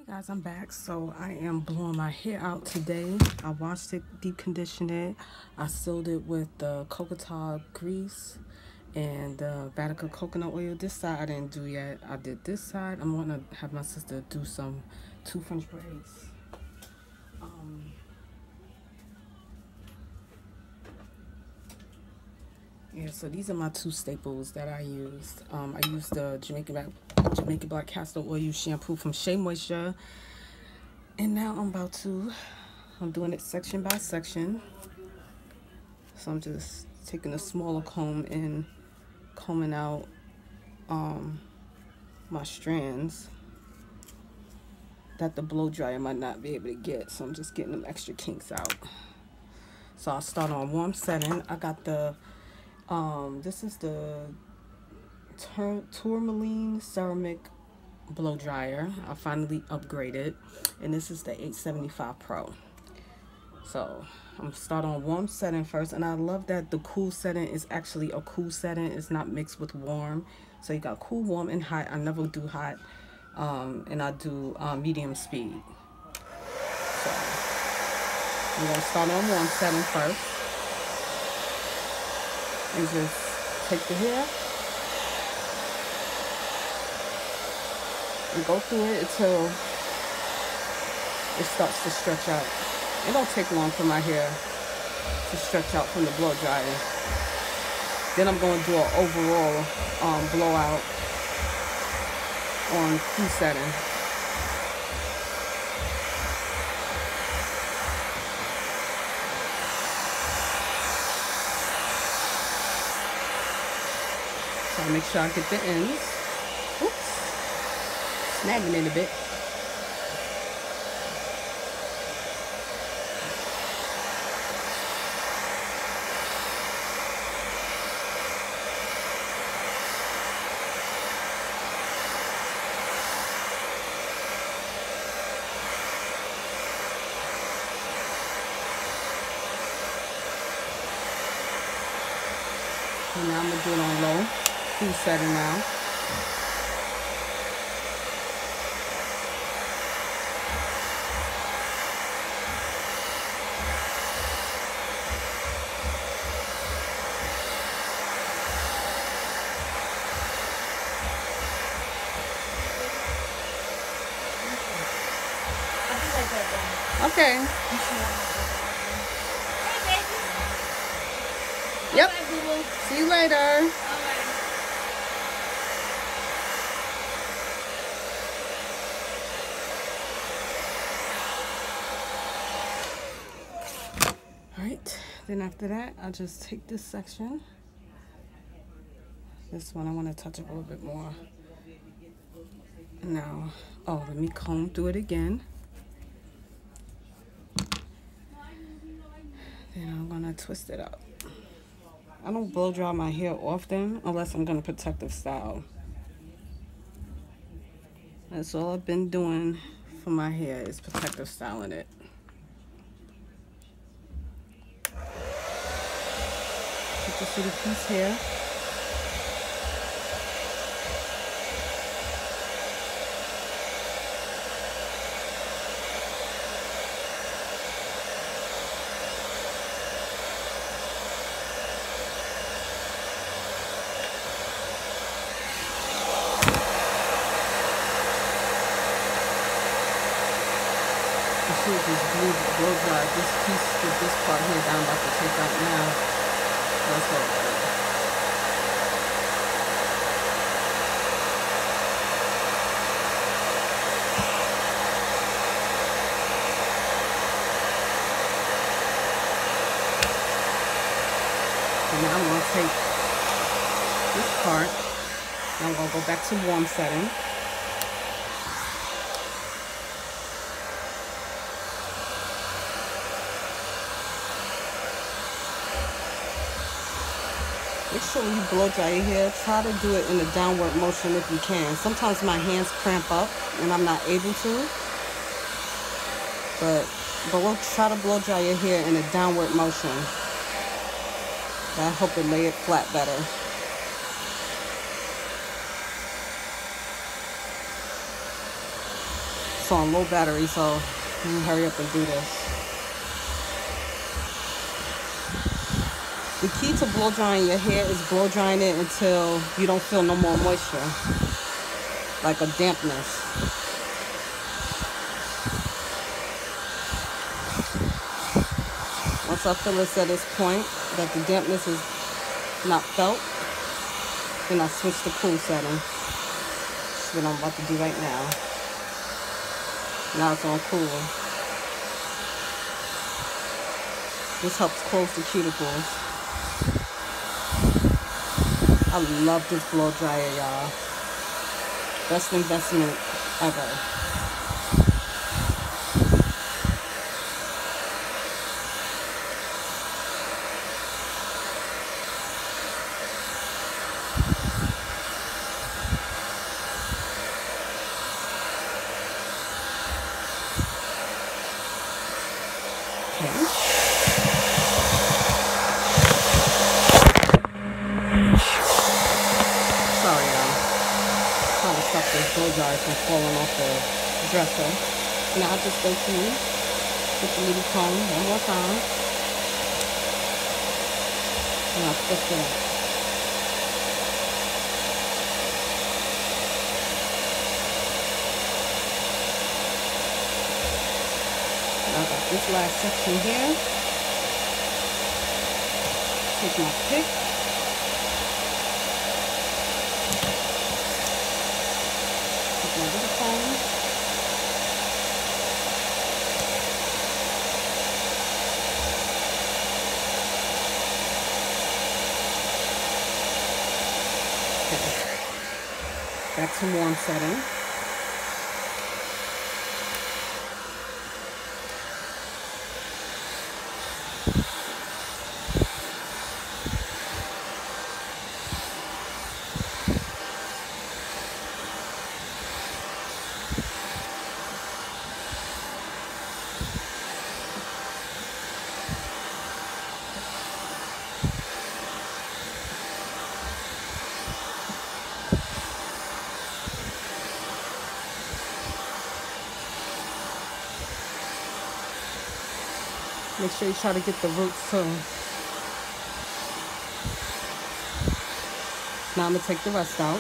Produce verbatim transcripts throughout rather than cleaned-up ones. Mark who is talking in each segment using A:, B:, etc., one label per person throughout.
A: Hey guys, I'm back. So I am blowing my hair out today. I washed it, deep conditioned it. I sealed it with the cocoa grease and the Vatican coconut oil. This side I didn't do yet. I did this side. I'm gonna have my sister do some two French braids. Um, yeah, so these are my two staples that I used. Um, I used the Jamaican Black, Jamaican Black Castor Oil shampoo from Shea Moisture. And now I'm about to, I'm doing it section by section. So I'm just taking a smaller comb and combing out um, my strands that the blow dryer might not be able to get. So I'm just getting them extra kinks out. So I'll start on warm setting. I got the, um, this is the Tur Tourmaline Ceramic blow dryer. I finally upgraded, and this is the eight seventy-five Pro. So I'm gonna start on warm setting first, and I love that the cool setting is actually a cool setting. It's not mixed with warm. So you got cool, warm, and hot. I never do hot, um, and I do uh, medium speed. So I'm gonna start on warm setting first, and just take the hair and go through it until it starts to stretch out. It don't take long for my hair to stretch out from the blow dryer. Then I'm going to do an overall um, blowout on key setting. So I make sure I get the ends. Oops, snagging it a bit. And now I'm going to do it on low, cool setting now. Okay. Yep. See you later. Alright, then after that, I'll just take this section. This one I want to touch up a little bit more. Now, oh, let me comb through it again. Then I'm going to twist it up. I don't blow dry my hair often unless I'm going to protective style. That's all I've been doing for my hair is protective styling it. Put this little piece here. This blue blow dry, this piece with this part here that I'm about to take out now. That's all good. So now I'm going to take this part, and I'm going to go back to warm setting. Make sure when you blow dry your hair, try to do it in a downward motion if you can. Sometimes my hands cramp up and I'm not able to. But, but we'll try to blow dry your hair in a downward motion. That'll help it lay it flat better. on low battery, so let me hurry up and do this. The key to blow drying your hair is blow drying it until you don't feel no more moisture, like a dampness. Once I feel it's at this point that the dampness is not felt, then I switch to cool setting. That's what I'm about to do right now. Now it's on cool. This helps close the cuticles. I love this blow dryer, y'all. Best investment ever. Blow dryer from falling off the dresser. Now I just go through with the little comb one more time. And I twist it up. Now I got this last section here. Take my pick. My little comb. Okay. Back to warm setting. Make sure you try to get the roots too. Now I'm going to take the rest out.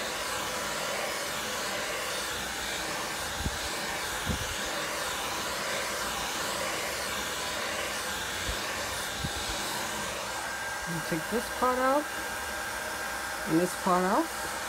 A: Take this part out and this part out.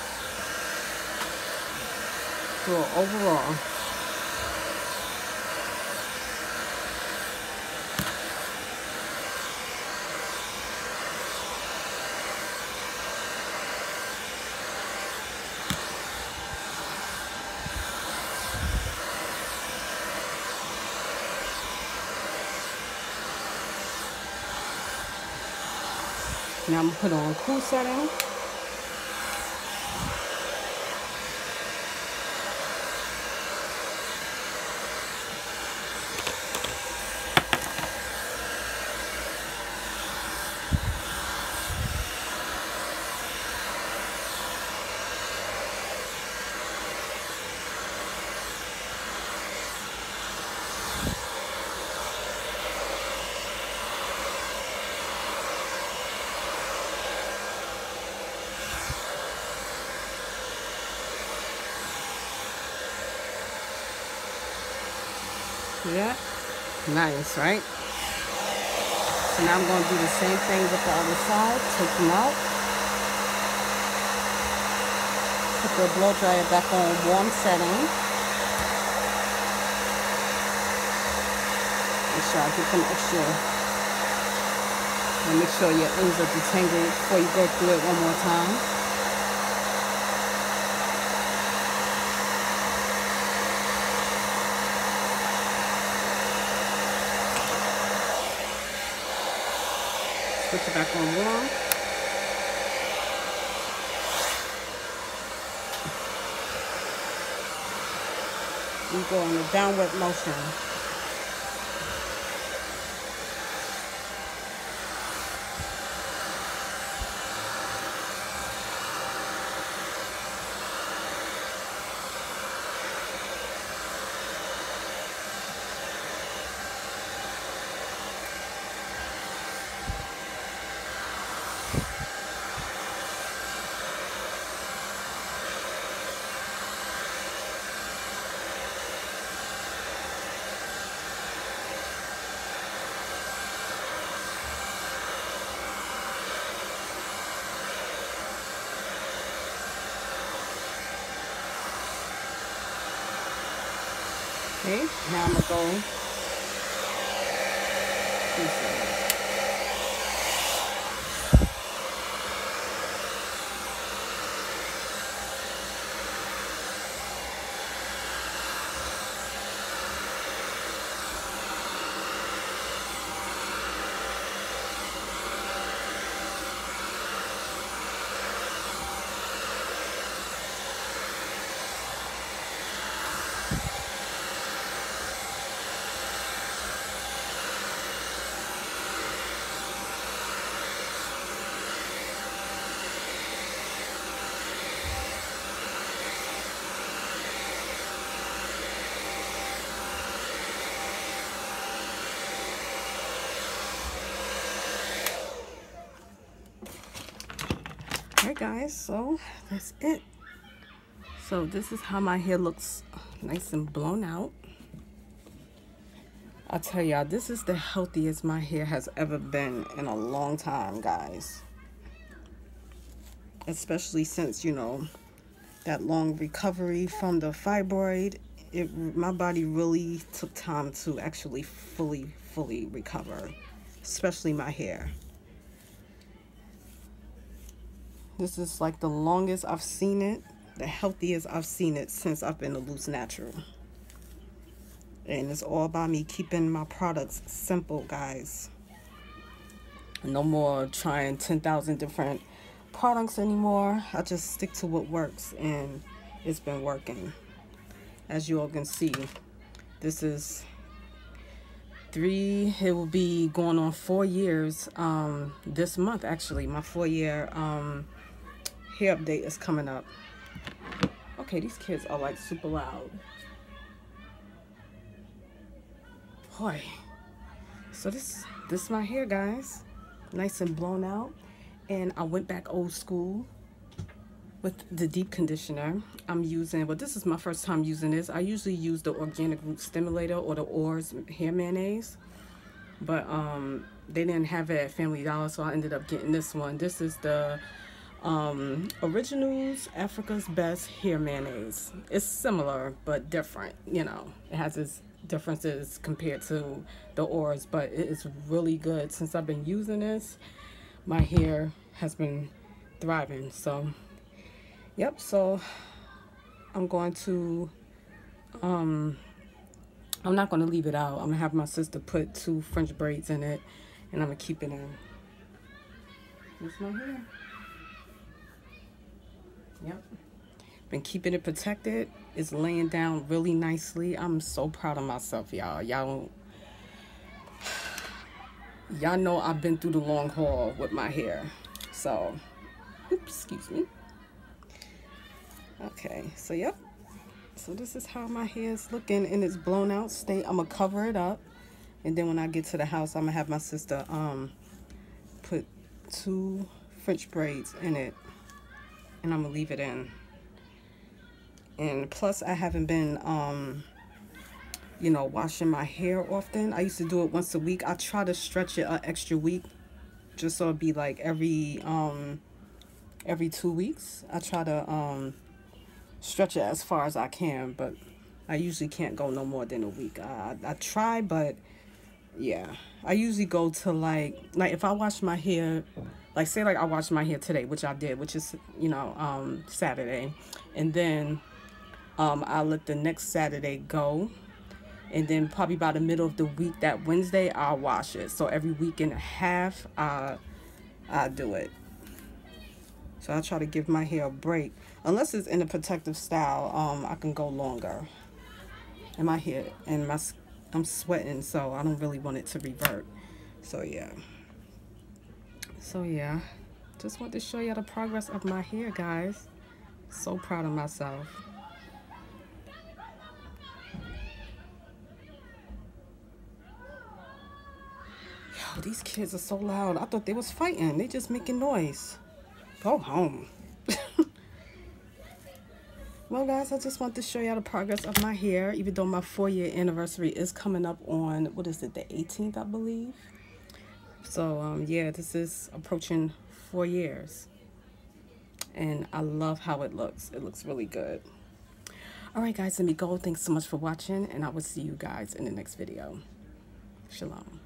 A: Do an overall. Now I'm going to put on cool setting. See that? Nice, right? So now I'm going to do the same thing with the other side. Take them out. Put the blow dryer back on warm setting. Make sure I get them extra. And make sure your ends are detangled before you go through it one more time. Put it back on warm. You go in a downward motion. Okay, now I'm gonna go. Alright guys, so that's it. So this is how my hair looks, nice and blown out. I tell y'all, this is the healthiest my hair has ever been in a long time, guys. Especially since, you know, that long recovery from the fibroid. It, my body really took time to actually fully, fully recover, especially my hair. This is like the longest I've seen it, the healthiest I've seen it since I've been a Loose Natural. And it's all about me keeping my products simple, guys. No more trying ten thousand different products anymore. I just stick to what works, and it's been working. As you all can see, this is three, it will be going on four years um, this month, actually. My four year um, hair update is coming up. Okay, these kids are like super loud. Boy. So this, this is my hair, guys. Nice and blown out. And I went back old school with the deep conditioner. I'm using, well, this is my first time using this. I usually use the Organic Root Stimulator or the Oars hair mayonnaise, but um, they didn't have it at Family Dollar, so I ended up getting this one. This is the um, Originals Africa's Best Hair Mayonnaise. It's similar, but different, you know. It has its differences compared to the Oars, but it is really good. Since I've been using this, my hair has been thriving, so yep. So I'm going to um I'm not going to leave it out. I'm gonna have my sister put two French braids in it, and I'm gonna keep it in. That's my hair. Yep, been keeping it protected. It's laying down really nicely. I'm so proud of myself, y'all. Y'all y'all know I've been through the long haul with my hair. So oops, excuse me. Okay, so yep. So this is how my hair is looking in its blown out state. I'm gonna cover it up, and then when I get to the house, I'm gonna have my sister um put two French braids in it, and I'm gonna leave it in. And plus, I haven't been um you know, washing my hair often. I used to do it once a week. I try to stretch it an extra week, just so it'd be like every um every two weeks. I try to um stretch it as far as I can, but I usually can't go no more than a week. I, I try, but yeah, I usually go to like, like if I wash my hair, like say like I washed my hair today, which I did, which is, you know, um, Saturday, and then um, I let the next Saturday go, and then probably by the middle of the week, that Wednesday, I'll wash it. So every week and a half, I, I do it. So I try to give my hair a break. Unless it's in a protective style, um, I can go longer. And my hair, and my, I'm sweating, so I don't really want it to revert. So yeah. So yeah. Just want to show you the progress of my hair, guys. So proud of myself. Yo, these kids are so loud. I thought they was fighting. They just making noise. Go home. Well, guys, I just want to show y'all the progress of my hair, even though my four-year anniversary is coming up on, what is it, the eighteenth, I believe. So, um, yeah, this is approaching four years. And I love how it looks. It looks really good. All right, guys, let me go. Thanks so much for watching, and I will see you guys in the next video. Shalom.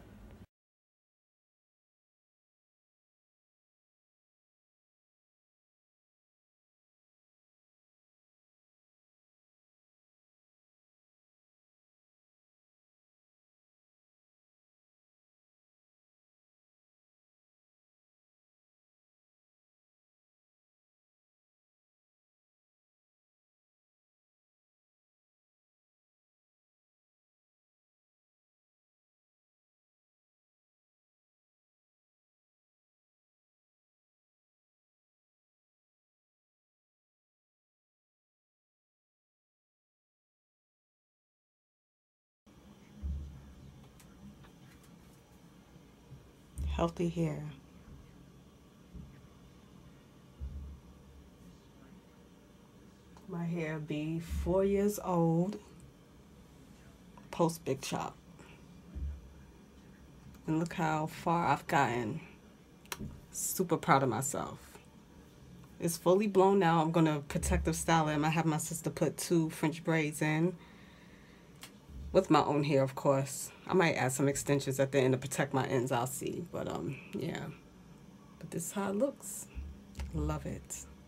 A: Healthy hair. My hair be four years old, post Big Chop. And look how far I've gotten. Super proud of myself. It's fully blown now. I'm going to protective style it. I have my sister put two French braids in. With my own hair, of course. I might add some extensions at the end to protect my ends. I'll see. But, um, yeah. But this is how it looks. Love it.